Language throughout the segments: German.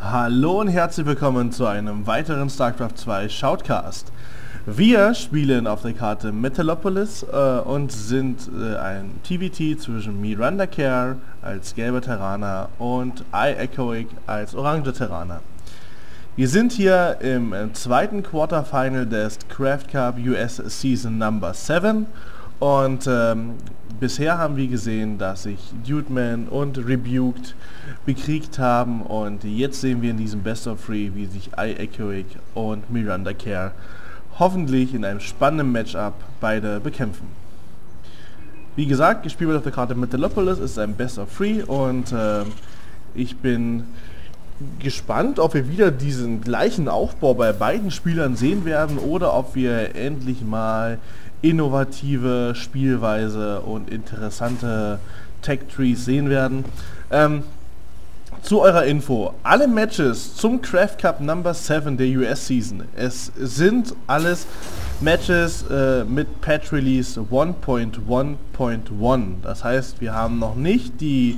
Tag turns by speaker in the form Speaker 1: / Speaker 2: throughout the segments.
Speaker 1: Hallo und herzlich willkommen zu einem weiteren StarCraft 2 Shoutcast. Wir spielen auf der Karte Metalopolis und sind ein TVT zwischen Miranda Kerr als gelber Terraner und iEchoic als orange Terraner. Wir sind hier im zweiten Quarterfinal des Craft Cup US Season Number 7 und bisher haben wir gesehen, dass sich Dudeman und Rebuked bekriegt haben und jetzt sehen wir in diesem Best of 3, wie sich iEchoic und Miranda Kerr hoffentlich in einem spannenden Matchup beide bekämpfen. Wie gesagt, gespielt wird auf der Karte Metalopolis, ist ein Best of 3 und ich bin gespannt, ob wir wieder diesen gleichen Aufbau bei beiden Spielern sehen werden oder ob wir endlich mal innovative Spielweise und interessante Tech-Trees sehen werden. Zu eurer Info, alle Matches zum Craft Cup Number 7 der US Season, es sind alles Matches mit Patch Release 1.1.1. Das heißt, wir haben noch nicht die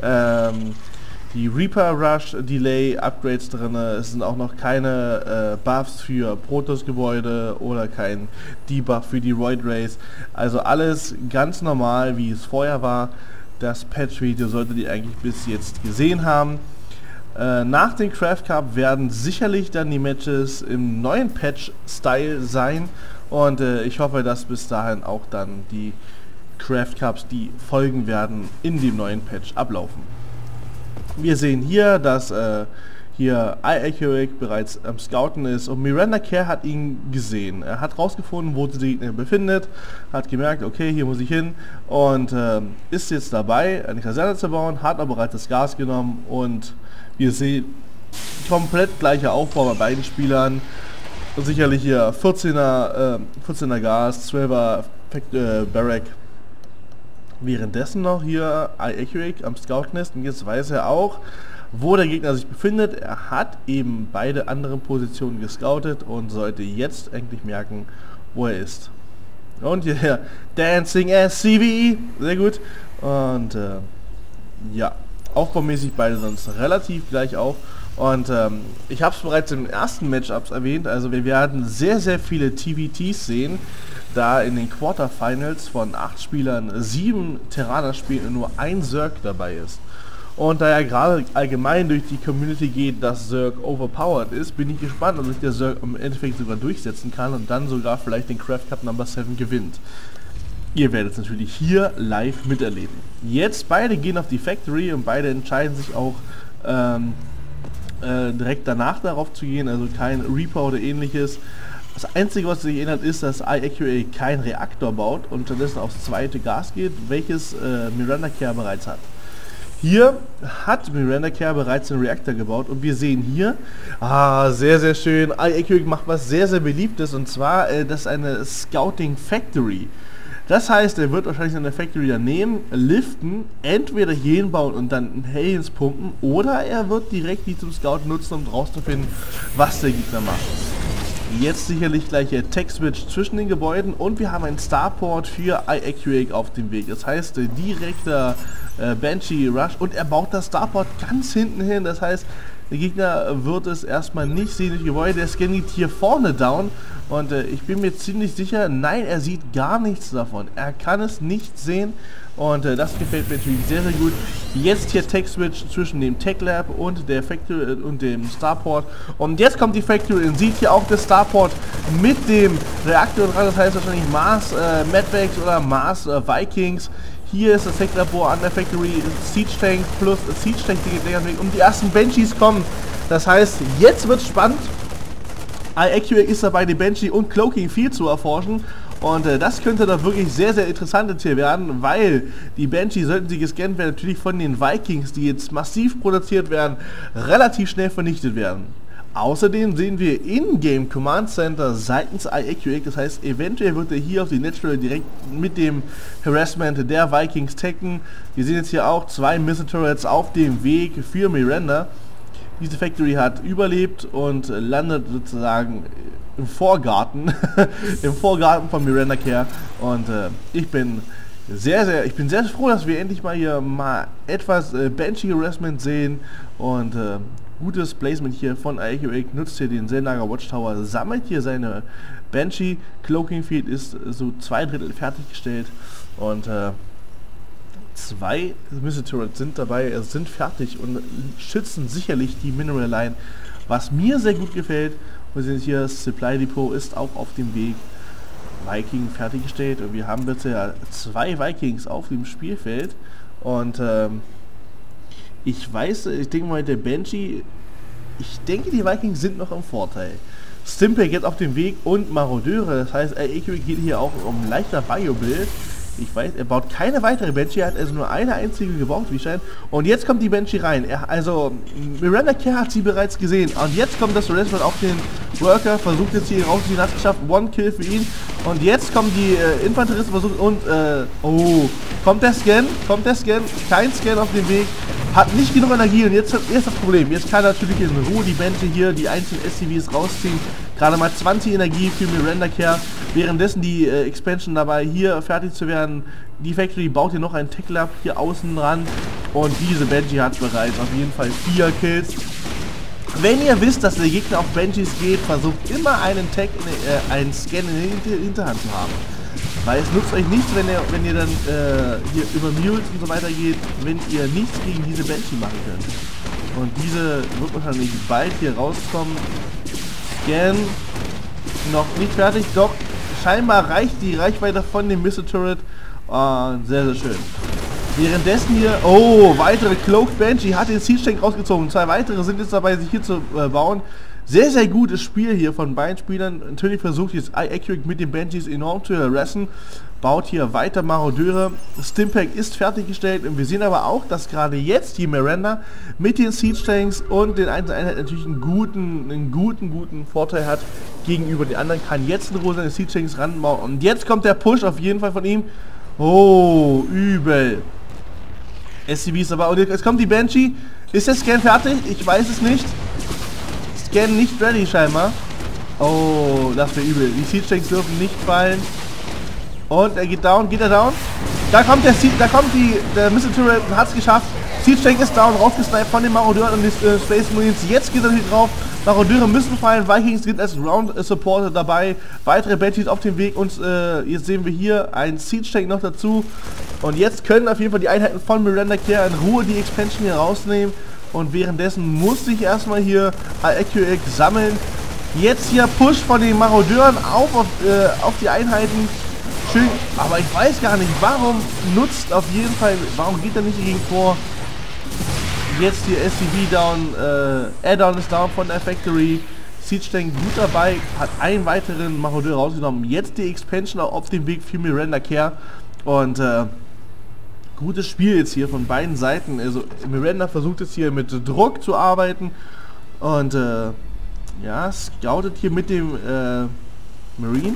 Speaker 1: Reaper Rush Delay Upgrades drin, es sind auch noch keine Buffs für Protoss Gebäude oder kein Debuff für die Roid Race, also alles ganz normal, wie es vorher war. Das Patch-Video solltet ihr eigentlich bis jetzt gesehen haben. Nach dem Craft Cup werden sicherlich dann die Matches im neuen Patch-Style sein und ich hoffe, dass bis dahin auch dann die Craft Cups, die folgen werden, in dem neuen Patch ablaufen. Wir sehen hier, dass hier iEchoic bereits am Scouten ist und Miranda Kerr hat ihn gesehen. Er hat rausgefunden, wo sich der Gegner befindet, hat gemerkt, okay, hier muss ich hin und ist jetzt dabei, eine Kaserne zu bauen, hat aber bereits das Gas genommen und wir sehen komplett gleicher Aufbau bei beiden Spielern. Sicherlich hier 14er Gas, 12er Barrack. Währenddessen noch hier iEchoic am Scouten ist und jetzt weiß er auch, wo der Gegner sich befindet. Er hat eben beide anderen Positionen gescoutet und sollte jetzt endlich merken, wo er ist. Und hier Dancing as CVE, sehr gut. Und ja, aufbaumäßig beide sonst relativ gleich auf. Und ich habe es bereits im ersten Matchups erwähnt, also wir werden sehr, sehr viele TVTs sehen, da in den Quarterfinals von 8 Spielern 7 Terraner spielen und nur ein Zerg dabei ist. Und da ja gerade allgemein durch die Community geht, dass Zerg overpowered ist, bin ich gespannt, ob sich der Zerg im Endeffekt sogar durchsetzen kann und dann sogar vielleicht den Craft Cup Number 7 gewinnt. Ihr werdet es natürlich hier live miterleben. Jetzt beide gehen auf die Factory und beide entscheiden sich auch direkt danach darauf zu gehen, also kein Reaper oder ähnliches. Das Einzige, was sich ändert, ist, dass iEchoic keinen Reaktor baut und stattdessen aufs zweite Gas geht, welches Miranda Kerr bereits hat. Hier hat Miranda Kerr bereits den Reaktor gebaut und wir sehen hier, sehr, sehr schön, iEchoic macht was sehr, sehr Beliebtes und zwar, das ist eine Scouting Factory. Das heißt, er wird wahrscheinlich seine Factory dann nehmen, liften, entweder hier hinbauen und dann Helens pumpen oder er wird direkt die zum Scout nutzen, um rauszufinden, was der Gegner macht. Jetzt sicherlich gleich der Tech-Switch zwischen den Gebäuden und wir haben einen Starport für iEchoic auf dem Weg. Das heißt, direkter Banshee Rush und er baut das Starport ganz hinten hin. Das heißt, der Gegner wird es erstmal nicht sehen durch Gebäude. Der Scan geht hier vorne down und ich bin mir ziemlich sicher, nein, er sieht gar nichts davon. Er kann es nicht sehen und das gefällt mir natürlich sehr, sehr gut. Jetzt hier Tech-Switch zwischen dem Tech Lab und der Factory und dem Starport. Und jetzt kommt die Factory und sieht hier auch das Starport mit dem Reaktor dran. Das heißt wahrscheinlich Mars Madvax oder Mars Vikings. Hier ist das Tech-Labor an der Factory, Siege Tank plus Siege Tank, die geht länger weg und die ersten Banshees kommen. Das heißt, jetzt wird spannend. iEchoic ist dabei, die Banshee und Cloaking Field zu erforschen. Und das könnte da wirklich sehr, sehr interessantes hier werden, weil die Banshee, sollten sie gescannt werden, natürlich von den Vikings, die jetzt massiv produziert werden, relativ schnell vernichtet werden. Außerdem sehen wir in-game Command Center seitens iEchoic, das heißt, eventuell wird er hier auf die Natural direkt mit dem Harassment der Vikings tacken. Wir sehen jetzt hier auch 2 Missile Turrets auf dem Weg für Miranda. Diese Factory hat überlebt und landet sozusagen im Vorgarten, im Vorgarten von Miranda Kerr und ich bin sehr froh, dass wir endlich mal hier etwas Banshee Harassment sehen und Gutes Placement hier von IAQA, nutzt hier den Zelnaga Watchtower, sammelt hier seine Banshee. Cloaking Field ist so 2/3 fertiggestellt und 2 Missile Turrets sind dabei, sind fertig und schützen sicherlich die Mineral Line, was mir sehr gut gefällt. Wir sehen hier, Supply Depot ist auch auf dem Weg. Viking fertiggestellt und wir haben bisher 2 Vikings auf dem Spielfeld und ich denke mal, der Banshee, ich denke, die Vikings sind noch im Vorteil. Stimpack geht auf dem Weg und Marodeure, das heißt, IAQA geht hier auch um leichter Bio-Build. Ich weiß, er baut keine weitere Banshee, er hat also nur eine einzige gebaut, wie scheint. Und jetzt kommt die Banshee rein. Also, Miranda Kerr hat sie bereits gesehen. Und jetzt kommt das Harassment auf den Worker, versucht jetzt hier rauszuziehen, hat es geschafft, 1 Kill für ihn. Und jetzt kommen die Infanteristen versucht und, oh, kommt der Scan, kein Scan auf dem Weg. Hat nicht genug Energie und jetzt ist das Problem. Jetzt kann natürlich in Ruhe die Banshee hier die einzelnen SCVs rausziehen. Gerade mal 20 Energie für Miranda Kerr. Währenddessen die Expansion dabei hier fertig zu werden. Die Factory baut hier noch einen Tackle ab hier außen dran. Und diese Banshee hat bereits auf jeden Fall 4 Kills. Wenn ihr wisst, dass der Gegner auf Banshees geht, versucht immer einen einen Scan in der Hinterhand zu haben. Weil es nutzt euch nichts, wenn ihr dann hier über Mules und so weiter geht, wenn ihr nichts gegen diese Banshee machen könnt. Und diese wird wahrscheinlich bald hier rauskommen. Scan noch nicht fertig, doch scheinbar reicht die Reichweite von dem Missile Turret. Sehr, sehr schön. Währenddessen hier, oh, weitere Cloaked Banshee hat den Siege Tank rausgezogen. 2 weitere sind jetzt dabei, sich hier zu bauen. Sehr, sehr gutes Spiel hier von beiden Spielern. Natürlich versucht jetzt IAQA mit den Banshees enorm zu harassen. Baut hier weiter Marodeure. Stimpack ist fertiggestellt und wir sehen aber auch, dass gerade jetzt hier Miranda mit den Siege Tanks und den einzelnen Einheiten natürlich einen guten Vorteil hat gegenüber den anderen. Kann jetzt in Ruhe seine Siege Tanks ranbauen und jetzt kommt der Push auf jeden Fall von ihm. Oh, übel. SCVs aber und jetzt kommt die Banshee. Ist der Scan fertig? Ich weiß es nicht. Scan nicht ready scheinbar. Oh, das wäre übel. Die Siege Tanks dürfen nicht fallen. Und er geht down. Geht er down? Da kommt der Missile Turret und hat es geschafft. Siege Tank ist down, rausgesniped von den Marodeuren und den Space Marines. Jetzt geht er natürlich drauf. Marodeure müssen fallen. Vikings sind als Ground Supporter dabei. Weitere Banshees auf dem Weg und jetzt sehen wir hier einen Siege Tank noch dazu. Und jetzt können auf jeden Fall die Einheiten von Miranda Kerr in Ruhe die Expansion hier rausnehmen. Und währenddessen muss ich erstmal hier IAQA sammeln. Jetzt hier Push von den Marodeuren auf die Einheiten. Schön, aber ich weiß gar nicht, warum geht er nicht dagegen vor? Jetzt hier SCV down, Add-on ist down von der Factory. Siege Tank gut dabei, hat einen weiteren Marodeur rausgenommen. Jetzt die Expansion auf dem Weg für Miranda Kerr. Und gutes Spiel jetzt hier von beiden Seiten. Also Miranda versucht jetzt hier mit Druck zu arbeiten. Und ja, scoutet hier mit dem Marine.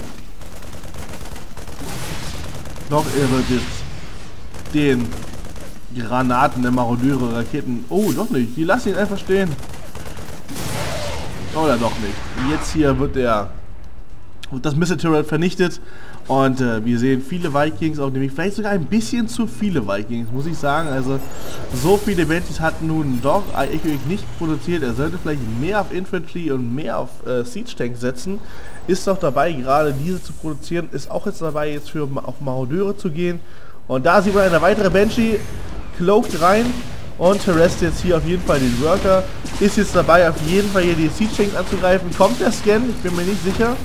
Speaker 1: Doch, er wird jetzt den Granaten der Marodeure, Raketen... Oh, doch nicht. Die lassen ihn einfach stehen. Oder doch nicht. Jetzt hier wird das Missile Turret vernichtet. Und wir sehen viele Vikings auf dem Weg. Vielleicht sogar ein bisschen zu viele Vikings, muss ich sagen. Also, so viele Banshees hat nun doch IAQA nicht produziert. Er sollte vielleicht mehr auf Infantry und mehr auf Siege Tank setzen. Ist doch dabei, gerade diese zu produzieren. Ist auch jetzt dabei, jetzt auf Marodeure zu gehen. Und da sieht man eine weitere Banshee. Cloaked rein. Und harassed jetzt hier auf jeden Fall den Worker. Ist jetzt dabei, auf jeden Fall hier die Siege Tanks anzugreifen. Kommt der Scan? Ich bin mir nicht sicher.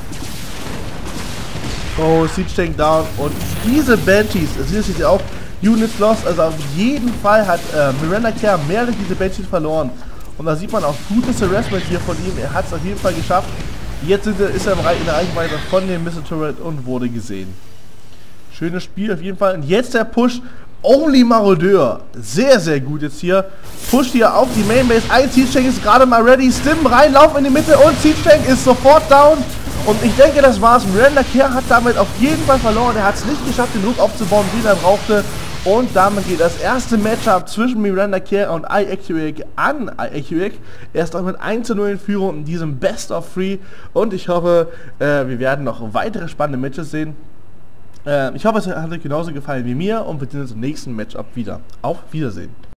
Speaker 1: Oh, Siege Tank down. Und diese Banshees, das ist jetzt auch Units lost. Also auf jeden Fall hat Miranda Kerr mehrere diese Banshees verloren. Und da sieht man auch gutes Harassment hier von ihm. Er hat es auf jeden Fall geschafft. Jetzt ist er in der Reichweite von dem Missile Turret und wurde gesehen. Schönes Spiel auf jeden Fall. Und jetzt der Push. Only Marodeur. Sehr, sehr gut jetzt hier. Pusht hier auf die Mainbase. Ein Siege Tank ist gerade mal ready. Stim rein, laufen in die Mitte und Siege Tank ist sofort down. Und ich denke, das war's. Miranda Kerr hat damit auf jeden Fall verloren. Er hat es nicht geschafft, den Druck aufzubauen, den er brauchte. Und damit geht das erste Matchup zwischen Miranda Kerr und IAQA an IAQA. Er ist auch mit 1:0 in Führung in diesem Best of 3. Und ich hoffe, wir werden noch weitere spannende Matches sehen. Ich hoffe, es hat euch genauso gefallen wie mir und wir sehen uns im nächsten Matchup wieder. Auf Wiedersehen.